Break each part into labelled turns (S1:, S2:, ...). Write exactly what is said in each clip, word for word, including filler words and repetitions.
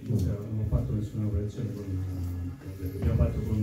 S1: non ho fatto nessuna operazione con, abbiamo fatto con,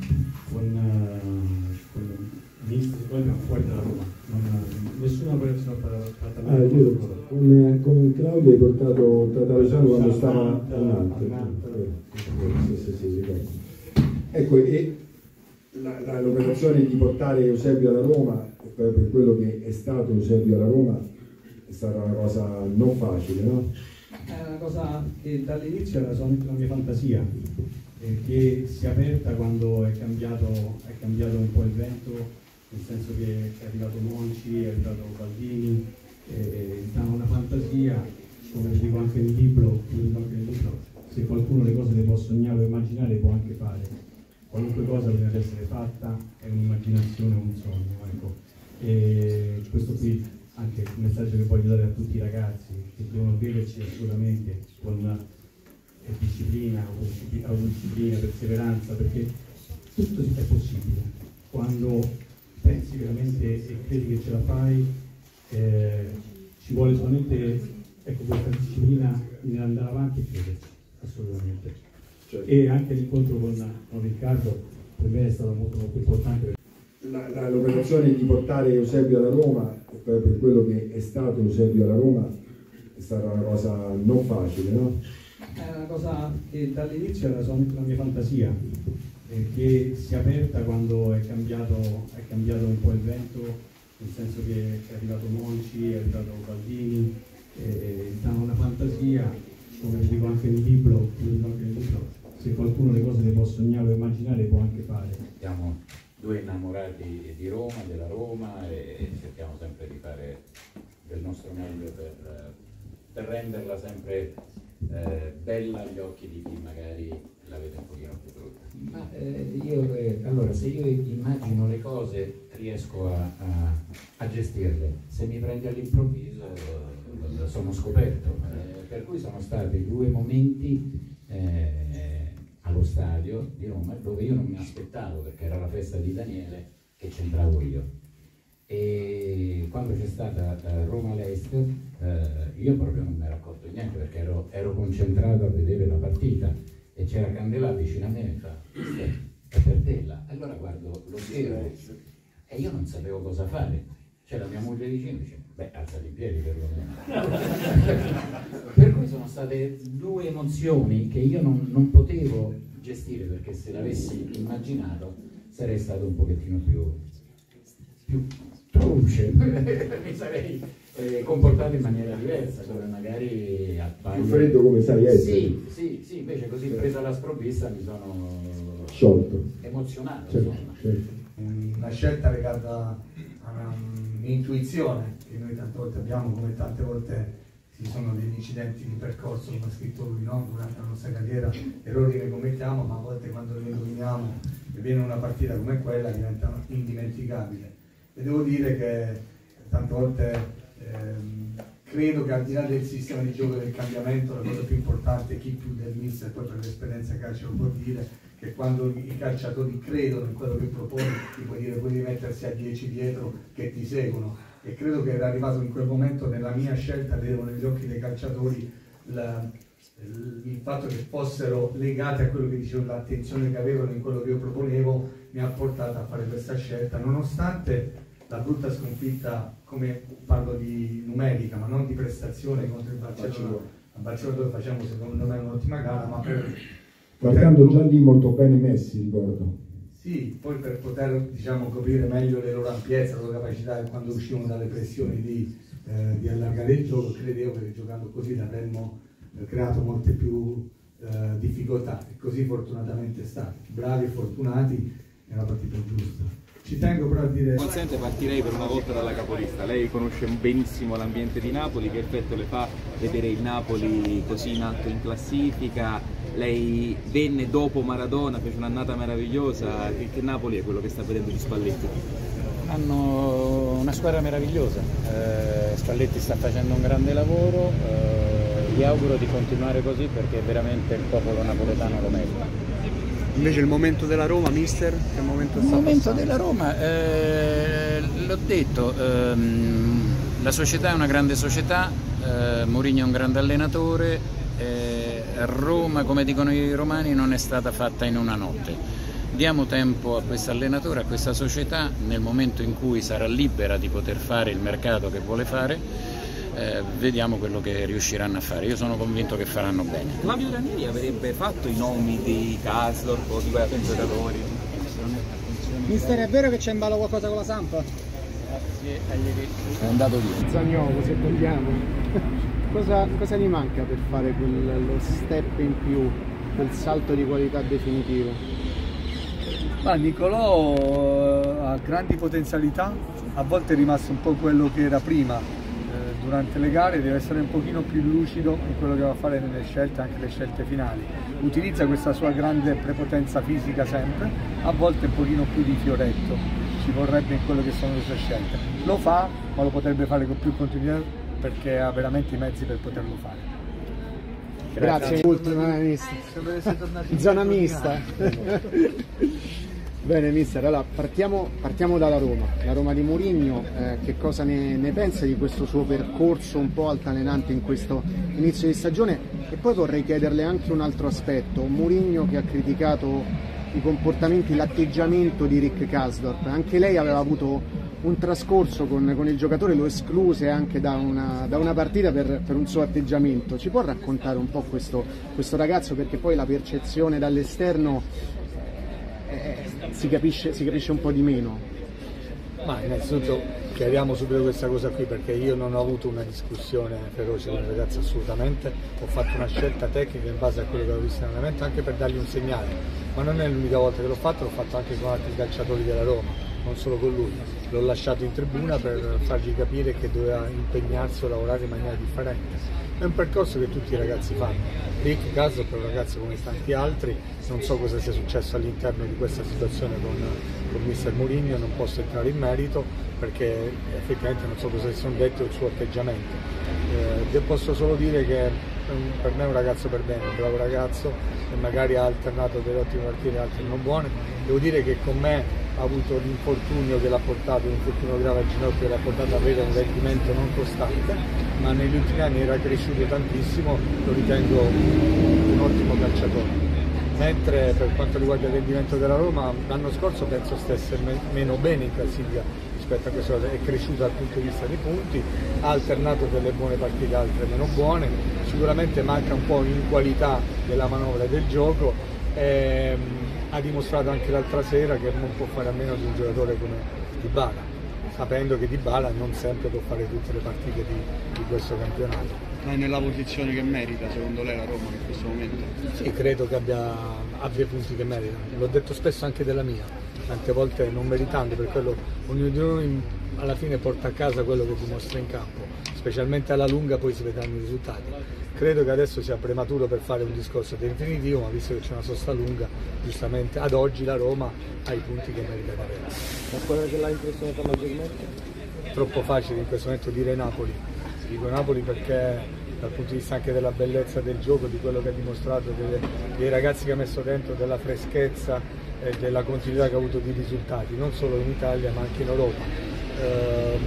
S1: con, con ministri fuori dalla Roma, non, nessuna operazione fatta.
S2: Ah, è vero, con, con Claudio hai portato Tatarusano quando stava a Nantes. Sì, sì, sì, ricordo. Ecco, e l'operazione di portare Eusebio alla Roma, per quello che è stato Eusebio alla Roma, è stata una cosa non facile, no?
S1: È una cosa che dall'inizio era solamente la mia fantasia, eh, che si è aperta quando è cambiato, è cambiato un po' il vento, nel senso che è arrivato Monci, è arrivato Baldini, eh, da una fantasia, come dico anche nel libro, dico anche nel libro, se qualcuno le cose le può sognare o immaginare, può anche fare. Qualunque cosa deve essere fatta, è un'immaginazione o un sogno. Ecco. E questo qui anche il messaggio che voglio dare a tutti i ragazzi che devono crederci assolutamente con disciplina, autodisciplina, perseveranza, perché tutto è possibile quando pensi veramente e credi che ce la fai. Eh, ci vuole solamente, ecco, questa disciplina nell'andare avanti e crederci assolutamente. Certo. E anche l'incontro con, con Riccardo per me è stato molto, molto importante.
S2: L'operazione di portare Eusebio alla Roma, per quello che è stato Eusebio alla Roma, è stata una cosa non facile, no?
S1: È una cosa che dall'inizio era solamente la mia fantasia, eh, che si è aperta quando è cambiato, è cambiato un po' il vento, nel senso che è arrivato Monci, è arrivato Baldini, eh, da una fantasia, come dico anche nel libro, dico anche nel libro, se qualcuno le cose le può sognare o immaginare, può anche fare.
S3: Siamo due innamorati di Roma, della Roma, e cerchiamo sempre di fare del nostro meglio per, per renderla sempre eh, bella agli occhi di chi magari la vede un pochino più brutta.
S4: Ma eh, io, eh, allora, se io immagino le cose riesco a, a, a gestirle, se mi prendi all'improvviso eh, sono scoperto, eh, per cui sono stati due momenti eh, allo stadio di Roma dove io non mi aspettavo, perché era la festa di Daniele, che c'entravo io, e quando c'è stata uh, Roma-Leicester uh, io proprio non mi ero accorto di niente, perché ero, ero concentrato a vedere la partita e c'era Candela vicino a me e mi fa è per te là. Allora guardo lo schermo e io non sapevo cosa fare, c'era mia moglie vicino e dice beh, alzati in piedi perlomeno. Per cui sono state due emozioni che io non, non potevo gestire, perché se l'avessi immaginato sarei stato un pochettino più, più truce, mi sarei eh, comportato in maniera diversa, dove magari appaio...
S2: più freddo come sai essere.
S4: Sì, sì, sì, invece così presa alla sprovvista mi sono
S2: sciolto,
S4: emozionato.
S2: certo, certo.
S5: Una scelta legata a un'intuizione che noi tante volte abbiamo, come tante volte ci sono degli incidenti di percorso, come ha scritto lui, no? Durante la nostra carriera, errori che commettiamo, ma a volte quando li indoviniamo e viene una partita come quella diventa indimenticabile. E devo dire che tante volte ehm, credo che al di là del sistema di gioco e del cambiamento, la cosa più importante, chi più del mister, poi per l'esperienza calcio lo può dire, che quando i calciatori credono in quello che proponi, ti puoi dire, puoi mettersi a dieci dietro che ti seguono, e credo che era arrivato in quel momento nella mia scelta, vedevo negli occhi dei calciatori la, il fatto che fossero legati a quello che dicevo, l'attenzione che avevano in quello che io proponevo mi ha portato a fare questa scelta, nonostante la brutta sconfitta, come parlo di numerica, ma non di prestazione contro il Barcellona, a Barcellona dove facciamo secondo me un'ottima gara, ma per
S2: guardando già lì molto bene Messi, ricordo.
S5: Sì, poi per poter, diciamo, coprire meglio le loro ampiezze, la loro capacità, quando uscivano dalle pressioni di, eh, di allargare il gioco, credevo che giocando così avremmo eh, creato molte più eh, difficoltà, e così fortunatamente è stato. Bravi e fortunati nella partita giusta. Ci tengo però a dire...
S6: Consente, partirei per una volta dalla capolista. Lei conosce benissimo l'ambiente di Napoli, che effetto le fa vedere il Napoli così in alto in classifica? Lei venne dopo Maradona, fece un'annata meravigliosa. Che, che Napoli è quello che sta vedendo di Spalletti?
S7: Hanno una squadra meravigliosa, eh, Spalletti sta facendo un grande lavoro, eh, gli auguro di continuare così perché veramente il popolo napoletano lo merita.
S8: Invece il momento della Roma, mister, che momento
S7: il
S8: sta
S7: momento
S8: passando?
S7: della Roma, eh, l'ho detto, ehm, la società è una grande società, eh, Mourinho è un grande allenatore, eh, Roma, come dicono i romani, non è stata fatta in una notte. Diamo tempo a questo allenatore, a questa società, nel momento in cui sarà libera di poter fare il mercato che vuole fare, eh, vediamo quello che riusciranno a fare. Io sono convinto che faranno bene.
S6: Flavio Ranieri avrebbe fatto i nomi di Karsdorp o di quei giocatori?
S9: Mister, è vero che c'è in ballo qualcosa con la Samp?
S7: È andato via.
S9: Zaniolo, se vogliamo. cosa, cosa gli manca per fare quel, lo step in più, quel salto di qualità definitivo?
S5: Ma Nicolò ha grandi potenzialità, a volte è rimasto un po' quello che era prima eh, durante le gare, deve essere un pochino più lucido in quello che va a fare nelle scelte, anche le scelte finali. Utilizza questa sua grande prepotenza fisica sempre, a volte un pochino più di fioretto, ci vorrebbe in quello che sono le sue scelte. Lo fa, ma lo potrebbe fare con più continuità perché ha veramente i mezzi per poterlo fare.
S9: Grazie, ultima mister. Zona mista. Bene mister, allora partiamo, partiamo dalla Roma, la Roma di Mourinho, eh, che cosa ne, ne pensa di questo suo percorso un po' altalenante in questo inizio di stagione? E poi vorrei chiederle anche un altro aspetto, Mourinho che ha criticato i comportamenti, l'atteggiamento di Rick Karsdorp, anche lei aveva avuto un trascorso con, con il giocatore, lo escluse anche da una, da una partita per, per un suo atteggiamento. Ci può raccontare un po' questo, questo ragazzo, perché poi la percezione dall'esterno eh, si, capisce, si capisce un po' di meno?
S5: Ma innanzitutto chiariamo subito questa cosa qui, perché io non ho avuto una discussione feroce con il ragazzo, assolutamente. Ho fatto una scelta tecnica in base a quello che avevo visto in allenamento, anche per dargli un segnale, ma non è l'unica volta che l'ho fatto, l'ho fatto anche con altri calciatori della Roma, non solo con lui. L'ho lasciato in tribuna per fargli capire che doveva impegnarsi o lavorare in maniera differente. È un percorso che tutti i ragazzi fanno. Rick Karsdorp è un ragazzo come tanti altri, non so cosa sia successo all'interno di questa situazione con, con mister Mourinho, non posso entrare in merito perché effettivamente non so cosa si sono detto il suo atteggiamento. Eh, posso solo dire che per me è un ragazzo per bene, un bravo ragazzo e magari ha alternato delle ottime partite e altre non buone. Devo dire che con me ha avuto l'infortunio che l'ha portato, un infortunio grave al ginocchio che l'ha portato ad avere un rendimento non costante, ma negli ultimi anni era cresciuto tantissimo, lo ritengo un ottimo calciatore. Mentre per quanto riguarda il rendimento della Roma, l'anno scorso penso stesse me meno bene in classifica rispetto a questo, è cresciuto dal punto di vista dei punti, ha alternato delle buone partite, altre meno buone, sicuramente manca un po' in qualità della manovra del gioco, ehm, ha dimostrato anche l'altra sera che non può fare a meno di un giocatore come Dybala, sapendo che Dybala non sempre può fare tutte le partite di, di questo campionato.
S8: Ma è nella posizione che merita secondo lei la Roma in questo momento?
S5: Sì, credo che abbia, abbia punti che meritano, l'ho detto spesso anche della mia, tante volte non meritando, per quello ognuno di noi alla fine porta a casa quello che dimostra in campo, specialmente alla lunga poi si vedranno i risultati. Credo che adesso sia prematuro per fare un discorso definitivo, ma visto che c'è una sosta lunga, giustamente ad oggi la Roma ha i punti che merita di avere.
S9: La squadra che l'ha impressionato maggiormente?
S5: Troppo facile in questo momento dire Napoli, dico Napoli perché dal punto di vista anche della bellezza del gioco, di quello che ha dimostrato, delle, dei ragazzi che ha messo dentro, della freschezza e della continuità che ha avuto di risultati, non solo in Italia ma anche in Europa. Ehm,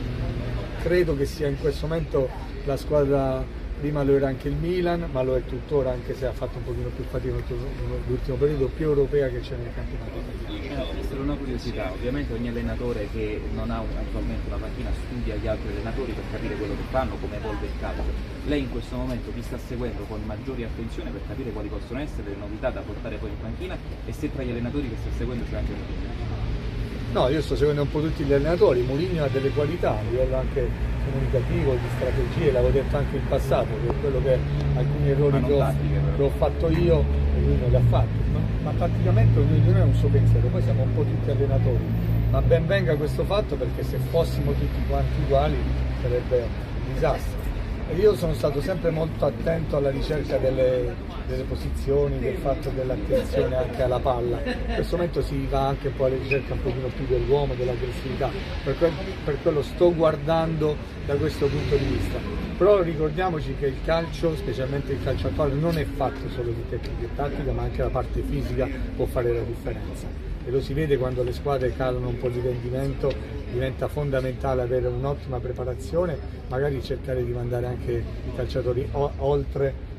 S5: credo che sia in questo momento la squadra, prima lo era anche il Milan, ma lo è tuttora, anche se ha fatto un pochino più fatica nell'ultimo periodo, più europea che c'è nel campionato italiano.
S6: Eh, solo una curiosità, ovviamente ogni allenatore che non ha attualmente una panchina studia gli altri allenatori per capire quello che fanno, come evolve il calcio. Lei in questo momento vi sta seguendo con maggiore attenzione per capire quali possono essere le novità da portare poi in panchina e se tra gli allenatori che sta seguendo c'è anche Mourinho.
S5: No, io sto seguendo un po' tutti gli allenatori, Mourinho ha delle qualità a livello anche comunicativo, di strategie, l'avevo detto anche in passato, che quello che alcuni errori che ho, che ho fatto io lui non li ha fatti, no? Ma tatticamente ognuno di noi ha un suo pensiero, poi siamo un po' tutti allenatori, ma ben venga questo fatto perché se fossimo tutti quanti uguali sarebbe un disastro. E io sono stato sempre molto attento alla ricerca delle, delle posizioni, del fatto dell'attenzione anche alla palla. In questo momento si va anche un po' alla ricerca un pochino più dell'uomo, dell'aggressività, per, que per quello sto guardando da questo punto di vista. Però ricordiamoci che il calcio, specialmente il calcio attuale, non è fatto solo di tecnica e tattica, ma anche la parte fisica può fare la differenza. E lo si vede quando le squadre calano un po' di rendimento, diventa fondamentale avere un'ottima preparazione, magari cercare di mandare anche i calciatori oltre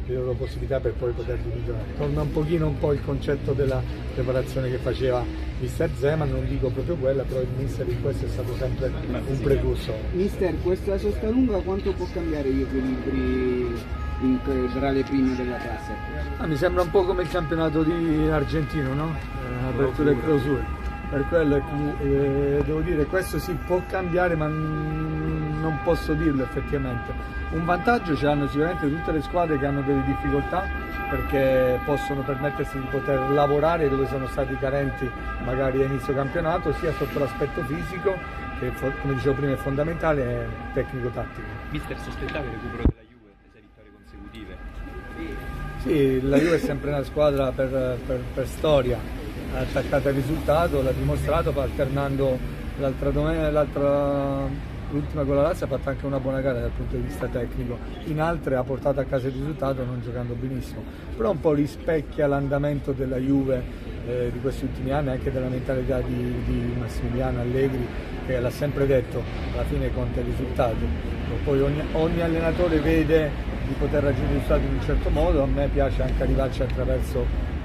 S5: le loro possibilità per poi poterli migliorare. Torna un pochino un po' il concetto della preparazione che faceva mister Zeman, non dico proprio quella, però il mister in questo è stato sempre un precursore.
S10: Mister, questa sosta lunga quanto può cambiare gli equilibri in, tra le prime della classe?
S5: Ah, mi sembra un po' come il campionato di argentino, no? Eh, apertura e clausura. Per quello eh, devo dire, questo si può cambiare, ma non posso dirlo effettivamente. Un vantaggio ce l'hanno sicuramente tutte le squadre che hanno delle difficoltà, perché possono permettersi di poter lavorare dove sono stati carenti magari a inizio campionato, sia sotto l'aspetto fisico, che come dicevo prima è fondamentale, e tecnico-tattico.
S6: Mister, sospettava il recupero della Juve, le sei vittorie consecutive?
S5: Sì, la Juve è sempre una squadra per, per, per storia, attaccata al risultato, l'ha dimostrato alternando l'altra domenica, l'altra l'ultima con la Lazio ha fatto anche una buona gara dal punto di vista tecnico, in altre ha portato a casa il risultato non giocando benissimo, però un po' rispecchia l'andamento della Juve eh, di questi ultimi anni, anche della mentalità di, di Massimiliano Allegri, che l'ha sempre detto, alla fine conta il risultato. Poi ogni, ogni allenatore vede di poter raggiungere il risultato in un certo modo, a me piace anche arrivarci attraverso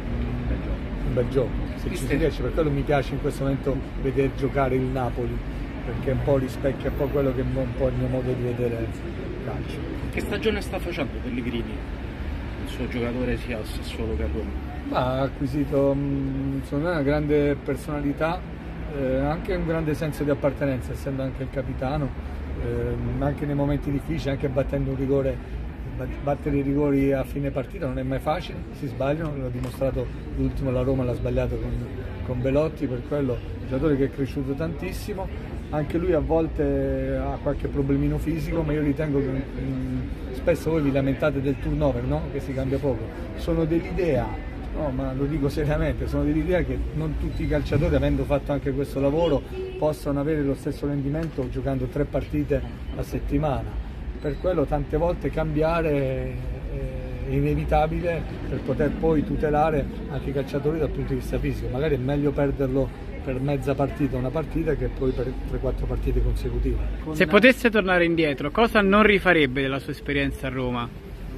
S5: un bel gioco. Se ci si riesce, per quello mi piace in questo momento vedere giocare il Napoli, perché un po' rispecchia un po' quello che è un po' il mio modo di vedere il calcio.
S8: Che stagione sta facendo Pellegrini, il suo giocatore sia al Sassuolo che a Roma?
S5: Ma ha acquisito secondo me una grande personalità, eh, anche un grande senso di appartenenza, essendo anche il capitano, eh, anche nei momenti difficili, anche battendo un rigore. Battere i rigori a fine partita non è mai facile, si sbagliano, l'ho dimostrato l'ultimo, la Roma l'ha sbagliato con, con Belotti, per quello un giocatore che è cresciuto tantissimo, anche lui a volte ha qualche problemino fisico, ma io ritengo che mh, spesso voi vi lamentate del turnover, no? Che si cambia poco, sono dell'idea, no, ma lo dico seriamente, sono dell'idea che non tutti i calciatori, avendo fatto anche questo lavoro, possano avere lo stesso rendimento giocando tre partite a settimana. Per quello tante volte cambiare è inevitabile per poter poi tutelare anche i calciatori dal punto di vista fisico. Magari è meglio perderlo per mezza partita, una partita, che poi per tre quattro partite consecutive.
S11: Se potesse tornare indietro, cosa non rifarebbe della sua esperienza a Roma?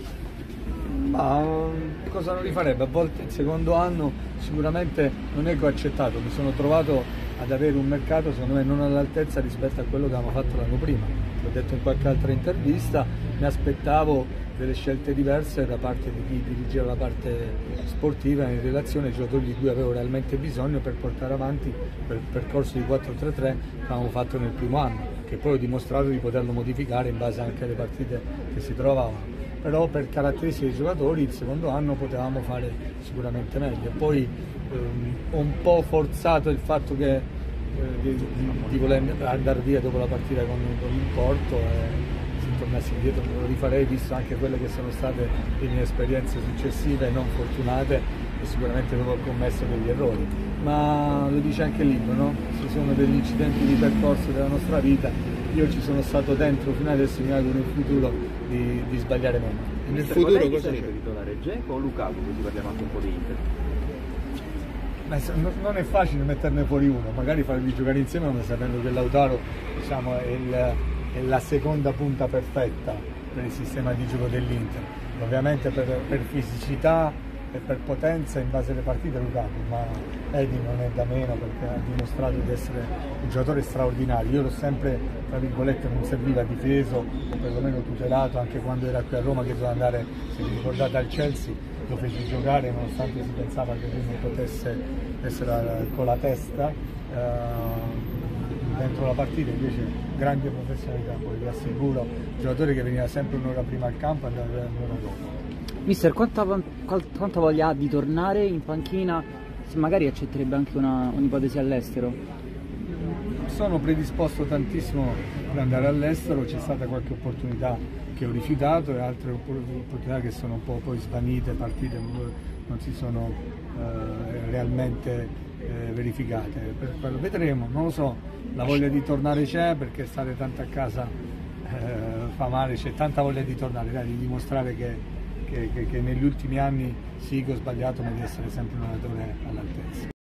S5: Ma cosa non rifarebbe? A volte il secondo anno sicuramente non è che ho accettato, mi sono trovato ad avere un mercato secondo me non all'altezza rispetto a quello che avevamo fatto l'anno prima. L'ho detto in qualche altra intervista, mi aspettavo delle scelte diverse da parte di chi dirigeva la parte sportiva in relazione ai giocatori di cui avevo realmente bisogno per portare avanti quel percorso di quattro tre tre che avevamo fatto nel primo anno, che poi ho dimostrato di poterlo modificare in base anche alle partite che si trovavano. Però per caratteristiche dei giocatori il secondo anno potevamo fare sicuramente meglio. Poi ehm, ho un po' forzato il fatto che eh, di, di, di voler andare via dopo la partita con, con il Porto e se tornassi indietro me lo rifarei, visto anche quelle che sono state le mie esperienze successive non fortunate e sicuramente dove ho commesso degli errori. Ma lo dice anche il libro, no? Ci sono degli incidenti di percorso della nostra vita, io ci sono stato dentro fino adesso, mi auguro in futuro di, di sbagliare meno.
S6: E nel futuro cosa sarebbe titolare, Dzeko o Lukaku, così parliamo anche un po' di Inter?
S5: Ma non è facile metterne fuori uno, magari farli giocare insieme, ma sapendo che Lautaro, diciamo, è, il, è la seconda punta perfetta per il sistema di gioco dell'Inter. Ovviamente per, per fisicità e per potenza in base alle partite Lukaku, ma Edi non è da meno perché ha dimostrato di essere un giocatore straordinario. Io l'ho sempre, tra virgolette, non serviva difeso o perlomeno tutelato, anche quando era qui a Roma che doveva andare, se vi ricordate, al Chelsea, lo fece giocare nonostante si pensava che lui non potesse essere con la testa eh, dentro la partita, invece grande professionalità, poi vi assicuro, giocatore che veniva sempre un'ora prima al campo e andava un'ora dopo.
S10: Mister, quanta, quanta voglia ha di tornare in panchina? Se magari accetterebbe anche un'ipotesi all'estero?
S5: Sono predisposto tantissimo per andare all'estero, c'è stata qualche opportunità che ho rifiutato e altre opportunità che sono un po' poi svanite, partite non si sono eh, realmente eh, verificate. Per quello vedremo, non lo so, la voglia di tornare c'è, perché stare tanto a casa eh, fa male, c'è tanta voglia di tornare, dai, di dimostrare che Che, che, che negli ultimi anni sì che ho sbagliato, ma di essere sempre un allenatore all'altezza.